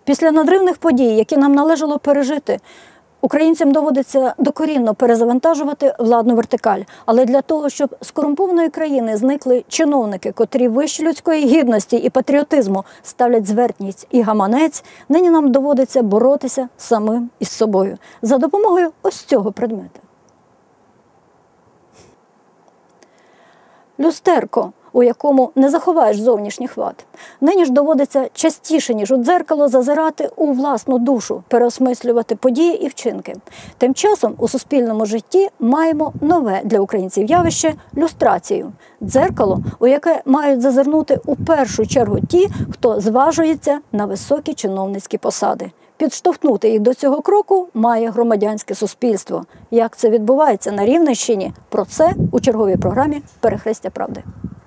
Після надривних подій, які нам належало пережити, українцям доводиться докорінно перезавантажувати владну вертикаль. Але для того, щоб з корумпованої країни зникли чиновники, котрі вище людської гідності і патріотизму ставлять зверхність і гаманець, нині нам доводиться боротися самим із собою за допомогою ось цього предмета. Люстерко, у якому не заховаєш зовнішніх вад. Нині ж доводиться частіше, ніж у дзеркало, зазирати у власну душу, переосмислювати події і вчинки. Тим часом у суспільному житті маємо нове для українців явище – люстрацію. Дзеркало, у яке мають зазирнути у першу чергу ті, хто зважується на високі чиновницькі посади. Підштовхнути їх до цього кроку має громадянське суспільство. Як це відбувається на Рівненщині? Про це у черговій програмі «Перехрестя правди».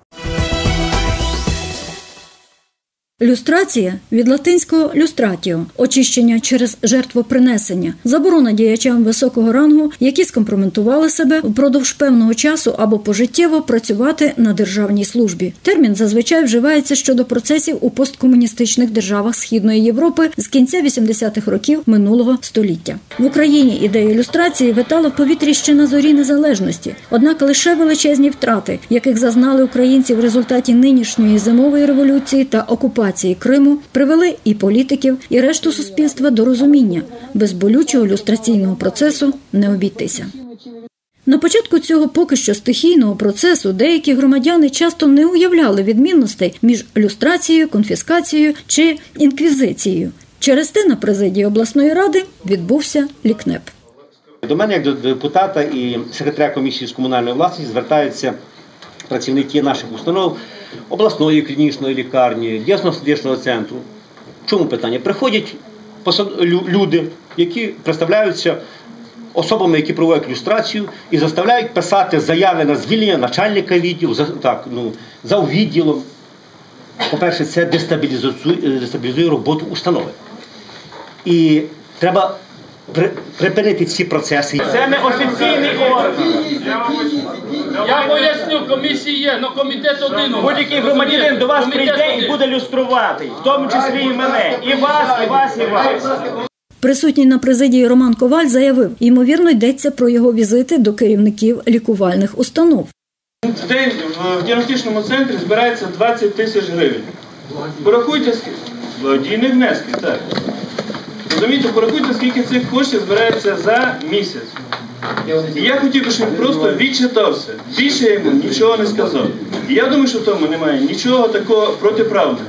Люстрація від латинського «люстратіо» – очищення через жертвопринесення, заборона діячам високого рангу, які скомпрометували себе впродовж певного часу або пожиттєво працювати на державній службі. Термін зазвичай вживається щодо процесів у посткомуністичних державах Східної Європи з кінця 80-х років минулого століття. В Україні ідея люстрації витала в повітрі ще на зорі незалежності. Однак лише величезні втрати, яких зазнали українці в результаті нинішньої зимової революції та окупації Криму, привели і політиків, і решту суспільства до розуміння. Без болючого люстраційного процесу не обійтися. На початку цього поки що стихійного процесу деякі громадяни часто не уявляли відмінностей між люстрацією, конфіскацією чи інквізицією. Через те на президії обласної ради відбувся лікнеп. До мене, як до депутата і секретаря комісії з комунальної власності, звертаються працівники наших установ, обласної клінічної лікарні, діагностичного центру. В чому питання? Приходять люди, які представляються особами, які проводять люстрацію, і заставляють писати заяви на звільнення начальника відділу, за відділом. По-перше, це дестабілізує роботу установи. І треба припинити ці процеси. Це не офіційний орган. Я поясню, комісії є, але комітет один. Будь-який громадянин до вас прийде і буде люструвати, в тому числі і мене, і вас, і вас, і вас. Присутній на президії Роман Коваль заявив, ймовірно, йдеться про його візити до керівників лікувальних установ. В день в діагностичному центрі збирається 20 тисяч гривень. Порахуйте, благодійні внески, так. Розумієте, порахуйте, скільки цих коштів збирається за місяць. І я хотів би, щоб він просто відчитався. Більше я йому нічого не сказав. І я думаю, що в тому немає нічого такого протиправного.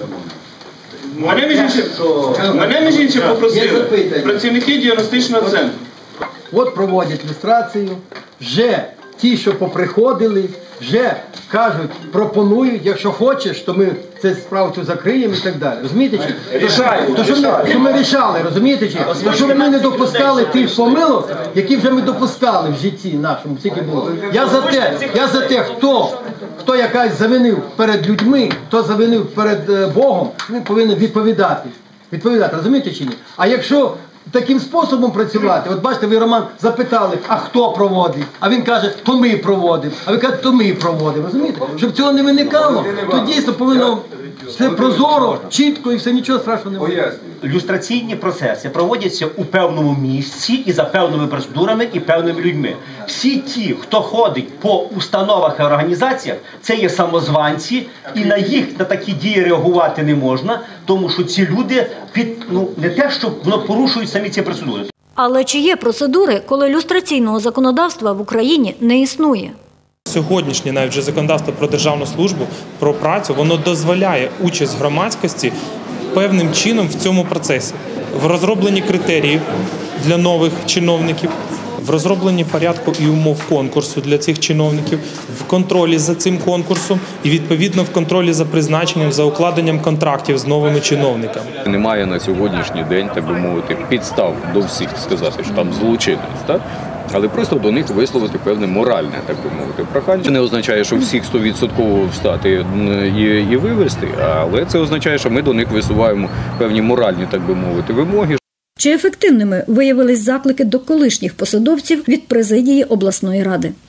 Мене, між іншим, попросили працівники діагностичного центру. От проводять люстрацію, вже ті, що поприходили, вже кажуть, пропонують, якщо хочеш, то ми цю справу цю закриємо і так далі. Розумієте? То, що ми рішали, розумієте? То, що ми не допускали тих помилок, які вже ми допускали в житті нашому, скільки було. Я за те, хто якась завинив перед людьми, хто завинив перед Богом, він повинен відповідати. Розумієте чи ні? А якщо таким способом працювати, от бачите, ви, Роман, запитали, а хто проводить? А він каже, то ми проводимо. А ви кажете, то ми проводимо. Розумієте? Щоб цього не виникало, то дійсно повинно все прозоро, чітко і все, нічого страшного немає. Люстраційні процеси проводяться у певному місці і за певними процедурами і певними людьми. Всі ті, хто ходить по установах і організаціях, це є самозванці, і на такі дії реагувати не можна, тому що ці люди не те, що порушують самі ці процедури. Але чи є процедури, коли люстраційного законодавства в Україні не існує? Сьогоднішнє навіть вже законодавство про державну службу, про працю, воно дозволяє участь громадськості певним чином в цьому процесі. В розробленні критеріїв для нових чиновників, в розробленні порядку і умов конкурсу для цих чиновників, в контролі за цим конкурсом і, відповідно, в контролі за призначенням, за укладенням контрактів з новими чиновниками. Немає на сьогоднішній день, так би мовити, підстав до всіх сказати, що там злочинець, так? Але просто до них висловити певне моральне, так би мовити, прохання. Це не означає, що всіх 100% встати і вивести, але це означає, що ми до них висуваємо певні моральні, так би мовити, вимоги. Чи ефективними виявились заклики до колишніх посадовців від президії обласної ради?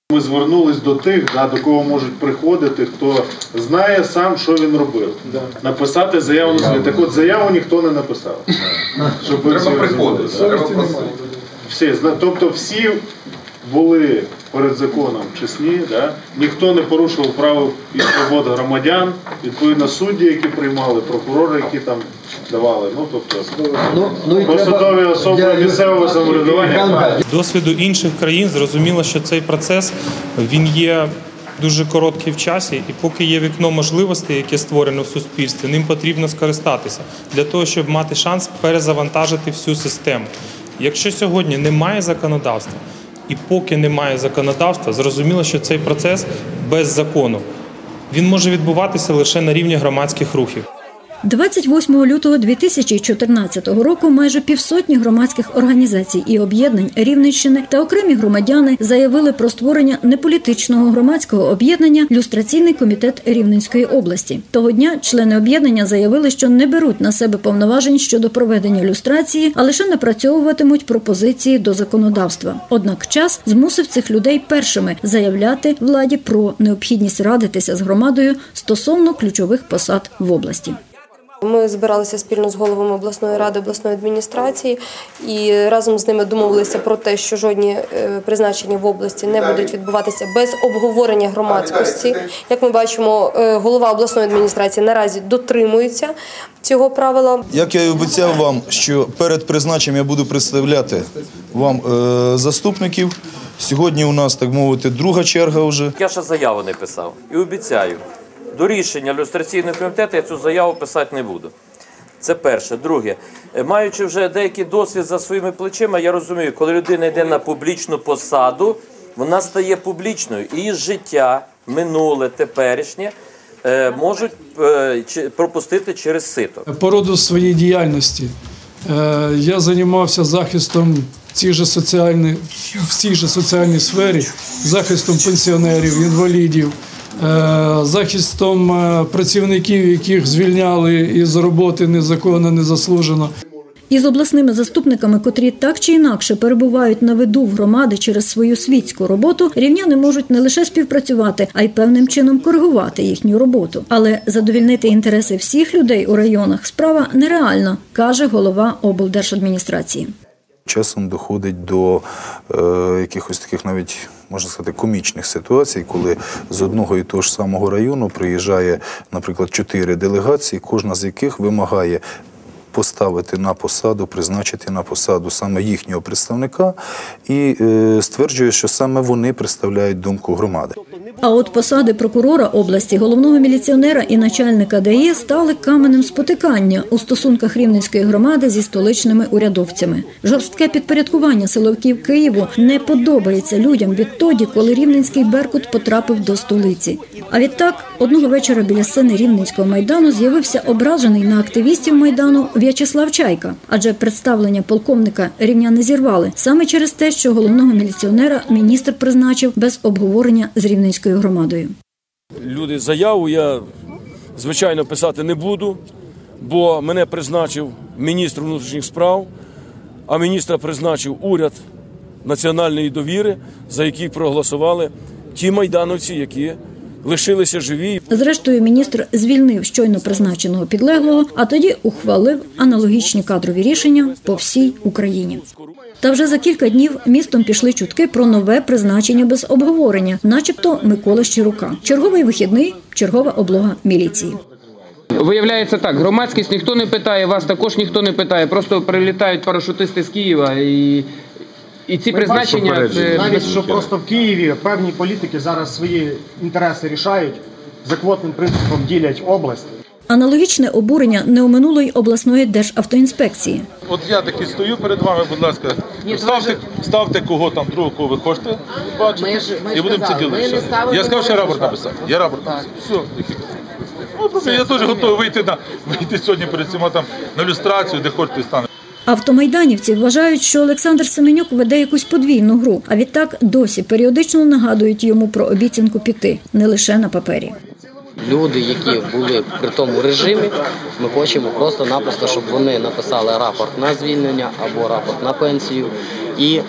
Ми звернулись до тих, до кого можуть приходити, хто знає сам, що він робив. Написати заяву на суд. Так от заяву ніхто не написав. Треба приходити. Тобто всі були перед законом чесні, ніхто не порушував прав і свобод громадян, відповідно судді, які приймали, прокурори, які там давали. Посадові особи місцевого самоврядування. З досвіду інших країн зрозуміло, що цей процес він є дуже короткий в часі, і поки є вікно можливостей, яке створено в суспільстві, ним потрібно скористатися для того, щоб мати шанс перезавантажити всю систему. Якщо сьогодні немає законодавства, і поки немає законодавства, зрозуміло, що цей процес без закону, він може відбуватися лише на рівні громадських рухів. 28 лютого 2014 року майже півсотні громадських організацій і об'єднань Рівненщини та окремі громадяни заявили про створення неполітичного громадського об'єднання «Люстраційний комітет Рівненської області». Того дня члени об'єднання заявили, що не беруть на себе повноважень щодо проведення люстрації, а лише напрацьовуватимуть пропозиції до законодавства. Однак час змусив цих людей першими заявляти владі про необхідність радитися з громадою стосовно ключових посад в області. Ми збиралися спільно з головами обласної ради, обласної адміністрації і разом з ними домовилися про те, що жодні призначення в області не будуть відбуватися без обговорення громадськості. Як ми бачимо, голова обласної адміністрації наразі дотримується цього правила. Як я і обіцяв вам, що перед призначенням я буду представляти вам заступників. Сьогодні у нас, так мовити, друга черга вже. Я ще заяву не писав і обіцяю. До рішення люстраційного комітету я цю заяву писати не буду. Це перше. Друге, маючи вже деякий досвід за своїми плечима, я розумію, коли людина йде на публічну посаду, вона стає публічною. Її життя, минуле, теперішнє, можуть пропустити через сито. По роду своєї діяльності я займався захистом в цій же соціальній сфері, захистом пенсіонерів, інвалідів, захистом працівників, яких звільняли із роботи незаконно, незаслужено. Із обласними заступниками, котрі так чи інакше перебувають на виду в громади через свою світську роботу, рівняни можуть не лише співпрацювати, а й певним чином коригувати їхню роботу. Але задовільнити інтереси всіх людей у районах справа нереальна, каже голова облдержадміністрації. Часом доходить до якихось таких навіть, можна сказати, комічних ситуацій, коли з одного і того ж самого району приїжджає, наприклад, 4 делегації, кожна з яких вимагає поставити на посаду, призначити на посаду саме їхнього представника і стверджує, що саме вони представляють думку громади. А от посади прокурора області, головного міліціонера і начальника ДАІ стали каменем спотикання у стосунках Рівненської громади зі столичними урядовцями. Жорстке підпорядкування силовиків Києву не подобається людям відтоді, коли Рівненський Беркут потрапив до столиці. А відтак, одного вечора біля сцени Рівненського Майдану з'явився ображений на активістів Майдану В'ячеслав Чайка. Адже представлення полковника рівняни зірвали саме через те, що головного міліціонера міністр призначив без обговорення з Рівненською громадою. Люди, заяву я, звичайно, писати не буду, бо мене призначив міністр внутрішніх справ, а міністра призначив уряд національної довіри, за який проголосували ті майдановці, які лишилися живі. Зрештою, міністр звільнив щойно призначеного підлеглого, а тоді ухвалив аналогічні кадрові рішення по всій Україні. Та вже за кілька днів містом пішли чутки про нове призначення без обговорення, начебто Микола Щирука. Черговий вихідний, чергова облога міліції. Виявляється так, громадськість ніхто не питає, вас також ніхто не питає, просто прилітають парашутисти з Києва і ці призначення... Навіть, що просто в Києві певні політики зараз свої інтереси рішають, за квотним принципом ділять область. Аналогічне обурення не оминуло й обласної державтоінспекції. От я таки стою перед вами, будь ласка, ставте кого там другого, кого ви хочете бачити, і будемо це ділитися. Я сказав, що я рапорт написав. Я рапорт написав. Все. Я теж готовий вийти сьогодні перед цими там на люстрацію, де хочете стане. Автомайданівці вважають, що Олександр Семенюк веде якусь подвійну гру, а відтак досі періодично нагадують йому про обіцянку піти, не лише на папері. Люди, які були при тому режимі, ми хочемо просто-напросто, щоб вони написали рапорт на звільнення або рапорт на пенсію і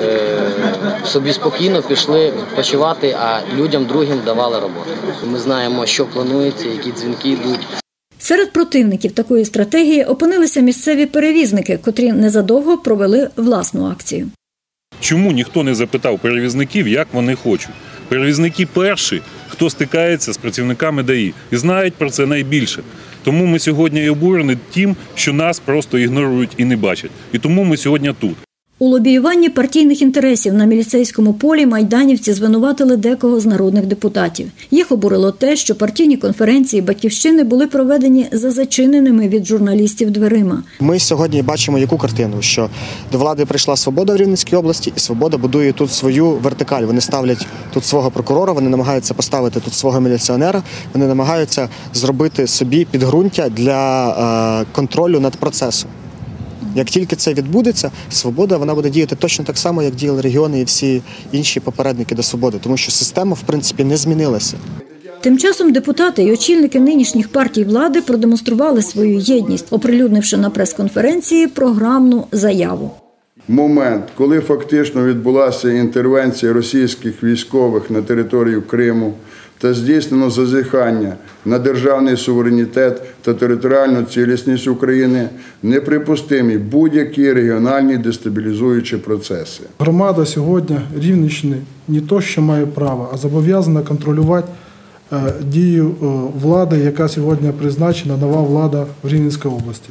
собі спокійно пішли відпочивати, а людям другим давали роботу. Ми знаємо, що планується, які дзвінки йдуть. Серед противників такої стратегії опинилися місцеві перевізники, котрі незадовго провели власну акцію. Чому ніхто не запитав перевізників, як вони хочуть? Перевізники перші, хто стикається з працівниками ДАІ і знають про це найбільше. Тому ми сьогодні і обурені тим, що нас просто ігнорують і не бачать. І тому ми сьогодні тут. У лобіюванні партійних інтересів на міліцейському полі майданівці звинуватили декого з народних депутатів. Їх обурило те, що партійні конференції «Батьківщини» були проведені за зачиненими від журналістів дверима. Ми сьогодні бачимо яку картину, що до влади прийшла «Свобода» в Рівненській області, і «Свобода» будує тут свою вертикаль. Вони ставлять тут свого прокурора, вони намагаються поставити тут свого міліціонера, вони намагаються зробити собі підґрунтя для контролю над процесом. Як тільки це відбудеться, «Свобода» вона буде діяти точно так само, як діяли регіони і всі інші попередники до «Свободи», тому що система, в принципі, не змінилася. Тим часом депутати і очільники нинішніх партій влади продемонстрували свою єдність, оприлюднивши на прес-конференції програмну заяву. Момент, коли фактично відбулася інтервенція російських військових на територію Криму та здійснено зазіхання на державний суверенітет та територіальну цілісність України, неприпустимі будь-які регіональні дестабілізуючі процеси. Громада сьогодні Рівненщини не то, що має право, а зобов'язана контролювати дію влади, яка сьогодні призначена, нова влада в Рівненській області.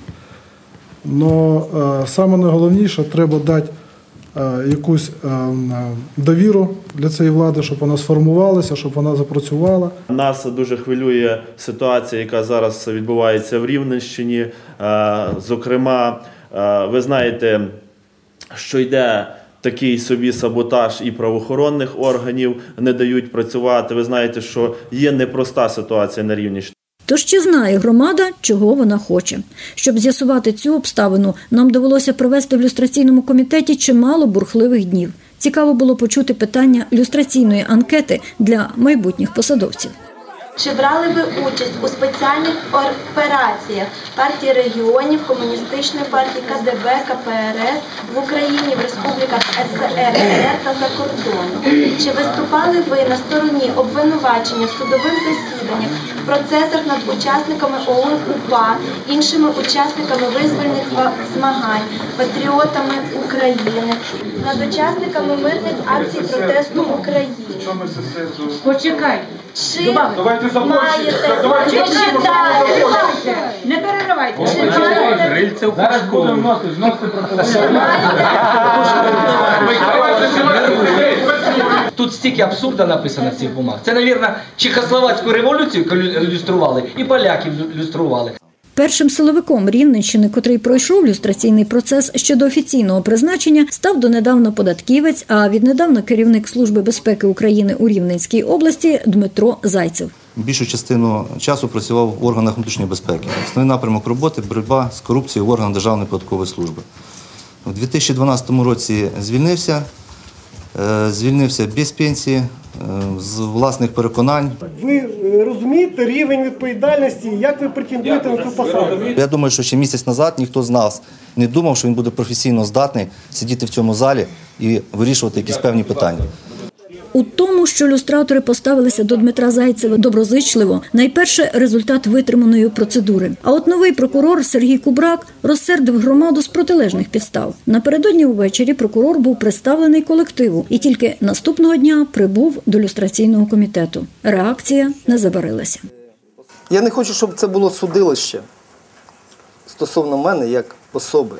Но саме найголовніше, треба дати якусь довіру для цієї влади, щоб вона сформувалася, щоб вона запрацювала. Нас дуже хвилює ситуація, яка зараз відбувається в Рівненщині. Зокрема, ви знаєте, що йде такий собі саботаж і правоохоронних органів, не дають працювати. Ви знаєте, що є непроста ситуація на Рівненщині. Тож чи знає громада, чого вона хоче? Щоб з'ясувати цю обставину, нам довелося провести в люстраційному комітеті чимало бурхливих днів. Цікаво було почути питання люстраційної анкети для майбутніх посадовців. Чи брали ви участь у спеціальних операціях партії регіонів, Комуністичної партії, КДБ, КПРС в Україні, в республіках СРСР та за кордоном? Чи виступали ви на стороні обвинувачення в судових засіданнях, в процесах над учасниками ОУН УПА, іншими учасниками визвольних змагань, патріотами України, над учасниками мирних акцій протесту в Україні? Почекай. Чи маєте, не переривайте. Зараз будемо вносити Тут стільки абсурду написано в цих бумагах. Це, мабуть, Чехословацьку революцію люстрували і поляків люстрували. Першим силовиком Рівненщини, котрий пройшов люстраційний процес щодо офіційного призначення, став донедавна податківець, а віднедавна керівник Служби безпеки України у Рівненській області Дмитро Зайцев. Більшу частину часу працював в органах внутрішньої безпеки. Основний напрямок роботи – боротьба з корупцією в органах Державної податкової служби. У 2012 році звільнився без пенсії, з власних переконань. Ви розумієте рівень відповідальності, як ви претендуєте на цю посаду? Я думаю, що ще місяць назад ніхто з нас не думав, що він буде професійно здатний сидіти в цьому залі і вирішувати якісь певні питання. У тому, що люстратори поставилися до Дмитра Зайцева доброзичливо, найперше результат витриманої процедури. А от новий прокурор Сергій Кубрак розсердив громаду з протилежних підстав. Напередодні увечері прокурор був представлений колективу і тільки наступного дня прибув до люстраційного комітету. Реакція не забарилася. Я не хочу, щоб це було судилище стосовно мене як особи,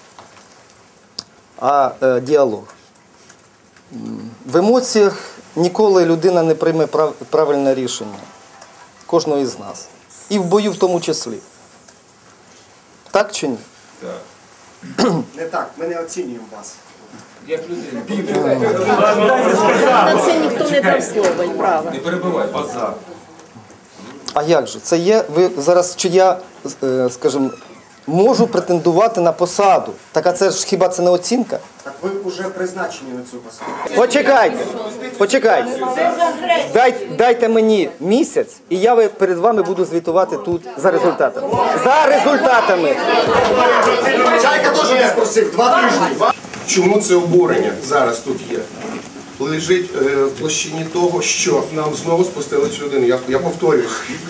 а діалог. В емоціях ніколи людина не прийме правильне рішення. Кожного із нас. І в бою в тому числі. Так чи ні? Так. Не так, ми не оцінюємо вас. Як людина. На це ніхто не дав слова, і право. Не перебивай, базар. А як же? Це є, ви зараз, чи я, скажімо, можу претендувати на посаду. Так а це ж хіба це не оцінка? Так ви вже призначені на цю посаду. Почекайте. Дайте мені місяць, і я перед вами буду звітувати тут за результатами. За результатами! Чайка теж не спросив, 2 тижні. Чому це обурення зараз тут є? Лежить в площині того, що нам знову спустили цю людину. Я повторююсь.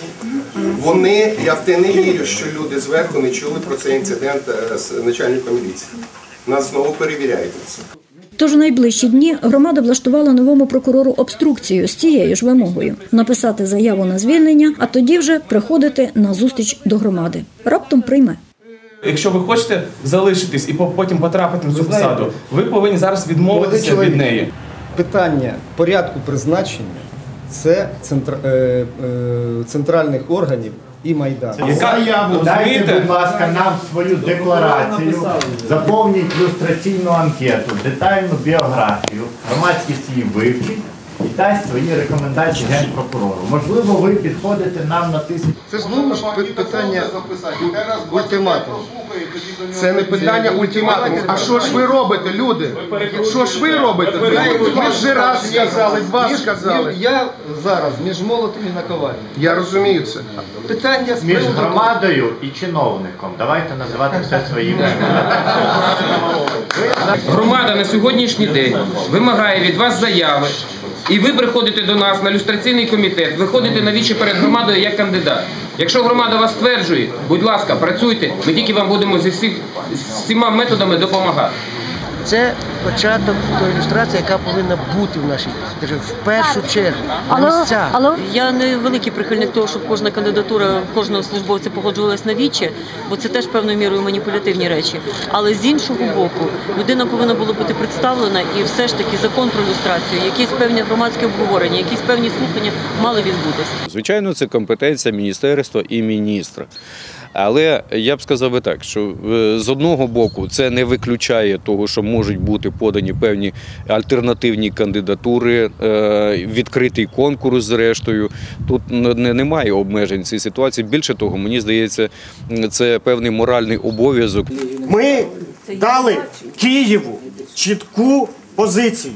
Я в те не вірю, що люди зверху не чули про цей інцидент з начальником міліції. Нас знову перевіряють це. Тож у найближчі дні громада влаштувала новому прокурору обструкцію з цією ж вимогою – написати заяву на звільнення, а тоді вже приходити на зустріч до громади. Раптом прийме. Якщо ви хочете залишитись і потім потрапити на цю посаду, ви повинні зараз відмовитися від неї. Питання порядку призначення – це центральних органів і Майдану. Заяву дайте, будь ласка, нам свою декларацію, заповніть люстраційну анкету, детальну біографію, громадськість її вивчить і дасть свої рекомендації Генпрокурору. Можливо, ви підходите нам на 1000. Це знову ж питання ультиматуму. Це не питання ультиматуму. А що ж ви робите, люди? Що ж ви робите? Ви вже раз сказали, два сказали. Я зараз між молотом і наковальнею. Я розумію це. Питання між громадою і чиновником. Давайте називати все своїми. Громада на сьогоднішній день вимагає від вас заяви, і ви приходите до нас на люстраційний комітет, виходите на вічі перед громадою як кандидат. Якщо громада вас стверджує, будь ласка, працюйте, ми тільки вам будемо зі всіма методами допомагати. Це початок тої ілюстрації, яка повинна бути в нашій державі в першу чергу. Я не великий прихильник того, щоб кожна кандидатура кожного службовця погоджувалась на вічі, бо це теж певною мірою маніпулятивні речі. Але з іншого боку, людина повинна була бути представлена і все ж таки закон про ілюстрацію, якісь певні громадські обговорення, якісь певні слухання мали відбутися. Звичайно, це компетенція міністерства і міністра. Але я б сказав би так, що з одного боку це не виключає того, що можуть бути подані певні альтернативні кандидатури, відкритий конкурс зрештою. Тут немає обмежень в цій ситуації. Більше того, мені здається, це певний моральний обов'язок. Ми дали Києву чітку позицію.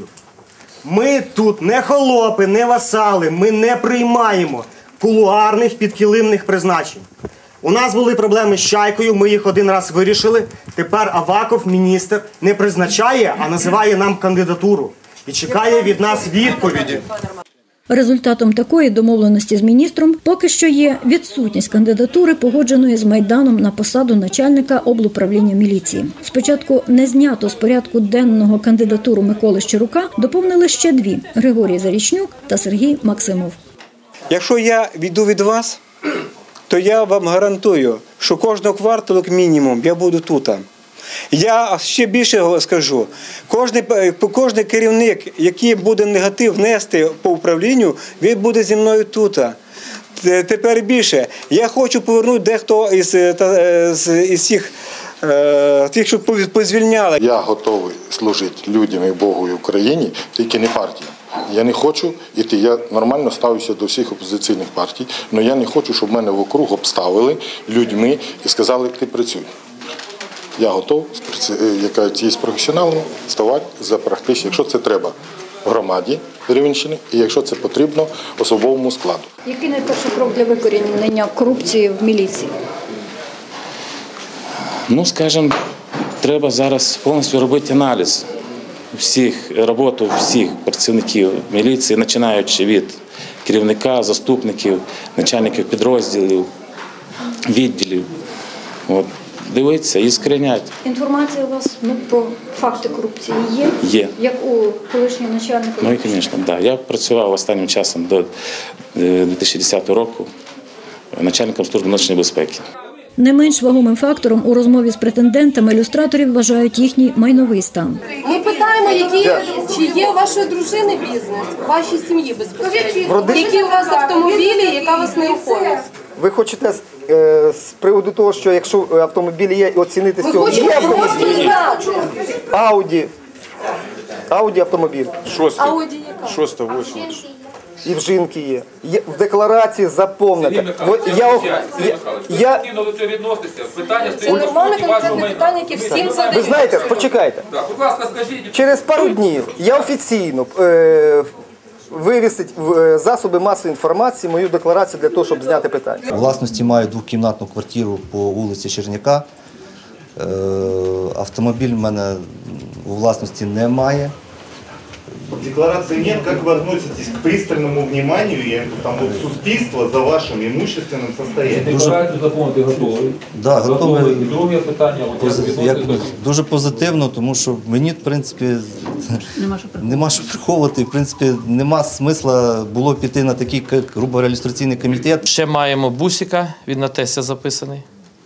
Ми тут не холопи, не васали, ми не приймаємо кулуарних підкилимних призначень. У нас були проблеми з Чайкою, ми їх один раз вирішили. Тепер Аваков, міністр, не призначає, а називає нам кандидатуру. І чекає від нас відповіді. Результатом такої домовленості з міністром поки що є відсутність кандидатури, погодженої з Майданом на посаду начальника облуправління міліції. Спочатку не знято з порядку денного кандидатуру Миколи Щирука, доповнили ще дві – Григорій Зарічнюк та Сергій Максимов. Якщо я відійду від вас, то я вам гарантую, що кожного кварталу, як мінімум, я буду тут. Я ще більше скажу, кожен керівник, який буде негатив внести по управлінню, він буде зі мною тут. Тепер більше. Я хочу повернути дехто із всіх тих, що позвільняли. Я готовий служити людям і Богу і Україні, тільки не партії. Я не хочу йти, я нормально ставлюся до всіх опозиційних партій, але я не хочу, щоб мене вокруг обставили людьми і сказали, ти працюй. Я готов, як є професіоналом, ставати за практично, якщо це треба в громаді Рівненщини і якщо це потрібно особовому складу. Який найперший крок для викорінення корупції в міліції? Ну, скажімо, треба зараз повністю робити аналіз роботу всіх працівників міліції, починаючи від керівника, заступників, начальників підрозділів, відділів. Дивитися і скоріняти. Інформація у вас про факти корупції є? Є. Як у колишнього начальника? Ну і, звісно, так. Я працював останнім часом до 2010 року начальником служби внутрішньої безпеки. Не менш вагомим фактором у розмові з претендентами ілюстраторів вважають їхній майновий стан. Ми питаємо, чи є у вашої дружини бізнес, у вашій сім'ї безпосередньо? Які у вас автомобілі, яка у вас нерухомість? Ви хочете з приводу того, що якщо автомобілі є, оцінити з цього? Ми хочемо просто знати. Ауді автомобіль. Ауді яка? 6-8. І в жінки є. В декларації заповнити. Це нормальне конкретне питання, яке всім задають. Ви знаєте, почекайте. Через пару днів я офіційно вивісить в засоби масової інформації мою декларацію для того, щоб зняти питання. У власності маю двокімнатну квартиру по вулиці Черняка. Автомобіль в мене у власності немає. Декларации нет, как вы относитесь к пристальному вниманию суспільства за вашим имущественным состоянием? Декларацію заповнити готовий. Так, готовий. І друге питання. Дуже позитивно, тому що мені, в принципі, нема що приховувати. В принципі, нема смисла було піти на такий, грубо говоря, ілюстраційний комітет. Ще маємо бусика, він на тесті записаний.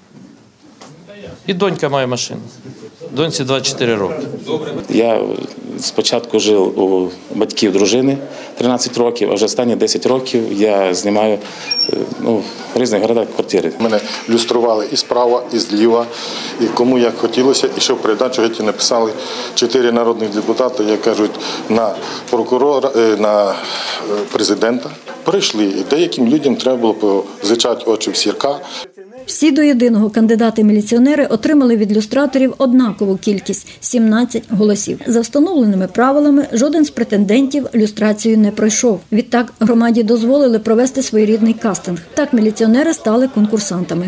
І донька має машину. Доньці 24 роки. Я спочатку жив у батьків дружини 13 років, а вже останні 10 років я знімаю в різних городах квартири. Мене люстрували і справа, і зліва, і кому як хотілося. І ще в передачу геть написали 4 народних депутати, як кажуть, на прокурора, на президента. Прийшли, і деяким людям треба було позичати очі в сірка. Всі до єдиного кандидати-міліціонери отримали від люстраторів однакову кількість – 17 голосів. За встановленими правилами жоден з претендентів люстрацію не пройшов. Відтак громаді дозволили провести своєрідний кастинг. Так міліціонери стали конкурсантами.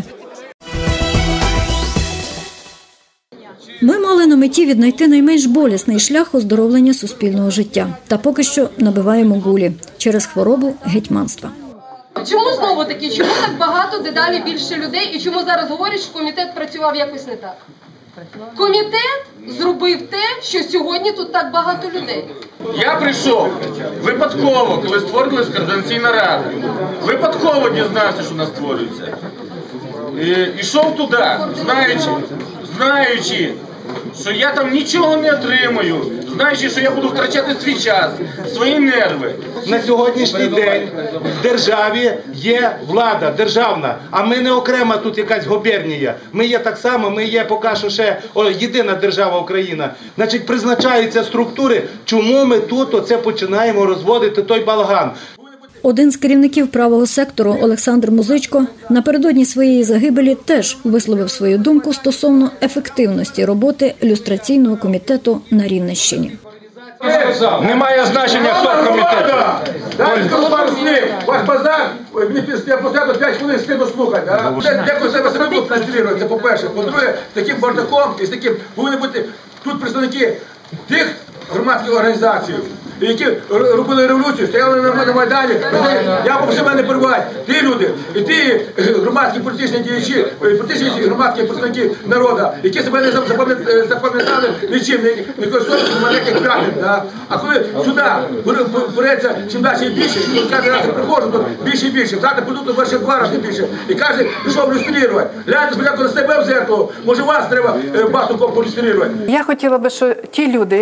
Ми мали на меті віднайти найменш болісний шлях оздоровлення суспільного життя. Та поки що набиваємо гулі через хворобу гетьманства. Чому знову таки? Чому так багато, дедалі більше людей? І чому зараз говорять, що комітет працював якось не так? Комітет зробив те, що сьогодні тут так багато людей. Я прийшов випадково, коли створилась координаційна рада. Випадково дізнався, що вона створюється. І йшов туди, знаючи, що я там нічого не отримаю, знаючи, що я буду втрачати свій час, свої нерви. На сьогоднішній день в державі є влада державна, а ми не окрема тут якась губернія. Ми є так само, ми є поки що ще єдина держава Україна. Значить, призначаються структури, чому ми тут оце починаємо розводити той балаган. Один з керівників правого сектору Олександр Музичко напередодні своєї загибелі теж висловив свою думку стосовно ефективності роботи люстраційного комітету на Рівненщині. Немає значення, хто в комітеті. Дайте пару слів. Ваш базар, я посаду 5 хвилин сліду слухати. Деколи себе себе конструюється, по-перше. По-друге, з таким бардаком і з таким повинні бути тут представники тих громадських організацій, які робили революцію, стояли на Майдані. Я попросив мене перебувати. Ті люди, і ті громадські політичні діячі, політичні громадські представники народу, які себе не запам'ятали нічим, не користуються маленьких п'ятин. А коли сюди береться чим далі більше, і кожен раз я приходжу, то більше і більше. Завтра прийдуть перше 2 рази більше. І каже, пішов люструвати. Гляньте спочатку на себе в зеркало, може вас треба багато кого полюструвати. Я хотіла би, що ті люди,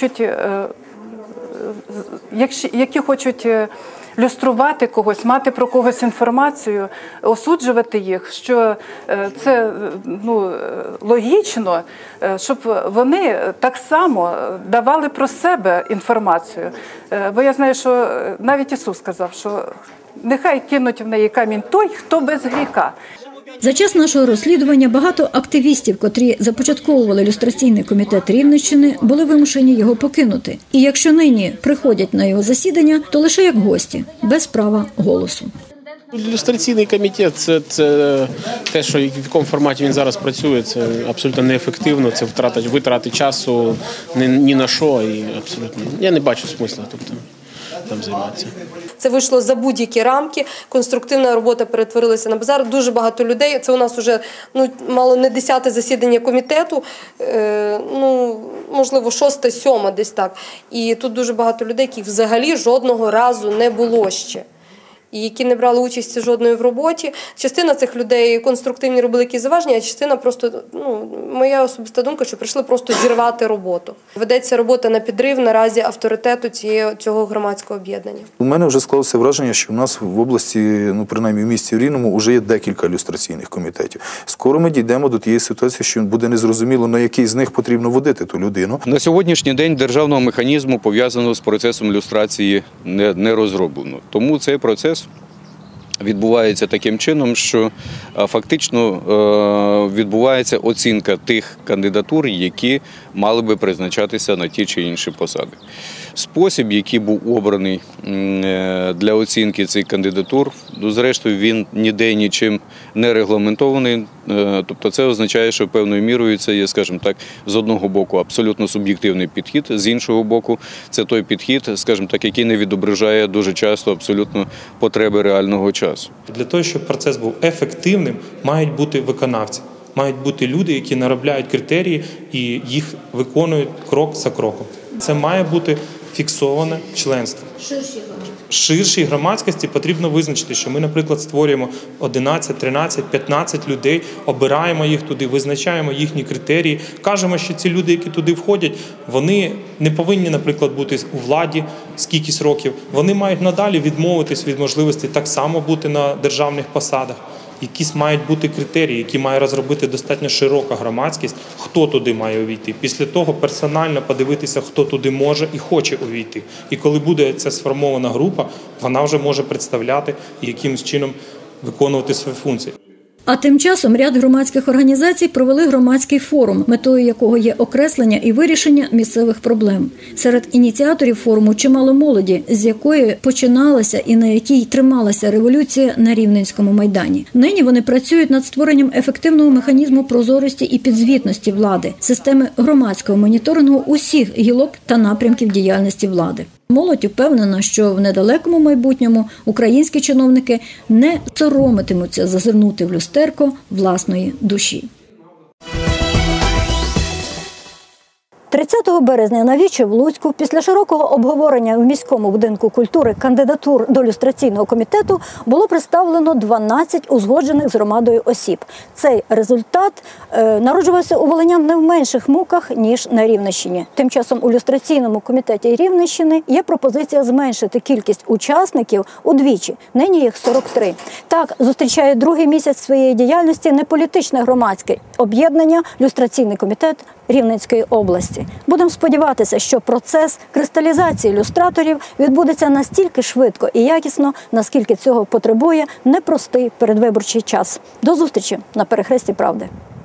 які хочуть люструвати когось, мати про когось інформацію, осуджувати їх, що це логічно, щоб вони так само давали про себе інформацію. Бо я знаю, що навіть Ісус сказав, що нехай кинуть в неї камінь той, хто без гріха. За час нашого розслідування багато активістів, котрі започатковували люстраційний комітет Рівненщини, були вимушені його покинути. І якщо нині приходять на його засідання, то лише як гості, без права голосу. Люстраційний комітет – це те, що в якому форматі він зараз працює, це абсолютно неефективно, це витрати часу ні на що. І абсолютно я не бачу смисла там займатися. Це вийшло за будь-які рамки, конструктивна робота перетворилася на базар. Дуже багато людей, це у нас вже мало не 10-те засідання комітету, можливо 6-7 десь так. І тут дуже багато людей, яких взагалі жодного разу не було ще. І які не брали участі жодної в роботі. Частина цих людей конструктивні робили якісь заваження, а частина просто, моя особиста думка, що прийшли просто зірвати роботу. Ведеться робота на підрив наразі авторитету цього громадського об'єднання. У мене вже склалося враження, що у нас в області, принаймні в місті Рівному, вже є декілька люстраційних комітетів. Скоро ми дійдемо до тієї ситуації, що буде незрозуміло, на який з них потрібно водити ту людину. На сьогоднішній день державного механізму, пов'язаного з процесом люстрації, не розроблено. Тому цей процес відбувається таким чином, що фактично відбувається оцінка тих кандидатур, які мали би призначатися на ті чи інші посади. Спосіб, який був обраний для оцінки цих кандидатур, зрештою він ніде нічим не регламентований. Тобто це означає, що певною мірою це є, скажімо так, з одного боку абсолютно суб'єктивний підхід, з іншого боку це той підхід, скажімо так, який не відображає дуже часто абсолютно потреби реального часу. Для того, щоб процес був ефективним, мають бути виконавці. Мають бути люди, які наробляють критерії і їх виконують крок за кроком. Це має бути фіксоване членство. Ширшій громадськості потрібно визначити, що ми, наприклад, створюємо 11, 13, 15 людей, обираємо їх туди, визначаємо їхні критерії, кажемо, що ці люди, які туди входять, вони не повинні, наприклад, бути у владі скількись років, вони мають надалі відмовитись від можливості так само бути на державних посадах. Якісь мають бути критерії, які має розробити достатньо широка громадськість, хто туди має увійти. Після того персонально подивитися, хто туди може і хоче увійти. І коли буде ця сформована група, вона вже може представляти і якимось чином виконувати свої функції. А тим часом ряд громадських організацій провели громадський форум, метою якого є окреслення і вирішення місцевих проблем. Серед ініціаторів форуму чимало молоді, з якої починалася і на якій трималася революція на Рівненському майдані. Нині вони працюють над створенням ефективного механізму прозорості і підзвітності влади, системи громадського моніторингу усіх гілок та напрямків діяльності влади. Молодь упевнена, що в недалекому майбутньому українські чиновники не соромитимуться зазирнути в люстерко власної душі. 30 березня на Вічі в Луцьку після широкого обговорення в міському будинку культури кандидатур до люстраційного комітету було представлено 12 узгоджених з громадою осіб. Цей результат народжувався у волинян не в менших муках, ніж на Рівненщині. Тим часом у люстраційному комітеті Рівненщини є пропозиція зменшити кількість учасників удвічі. Нині їх 43. Так зустрічає другий місяць своєї діяльності неполітичне громадське об'єднання «Люстраційний комітет Рівненської області». Будемо сподіватися, що процес кристалізації люстраторів відбудеться настільки швидко і якісно, наскільки цього потребує непростий передвиборчий час. До зустрічі на перехресті правди.